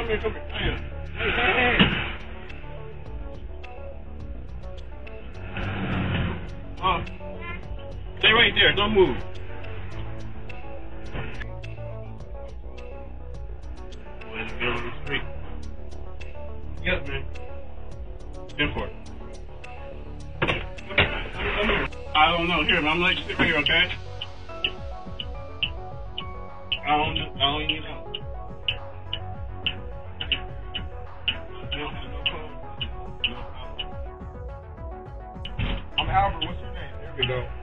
here, come here. Hey. Stay right there, don't move. Let's get on the street. Yes, man. In for it. Come here. I don't know. Here, I'm gonna let you sit right here, okay? I don't even know. You don't have no clothes? No problem. I'm Albert. What's your name? There we go.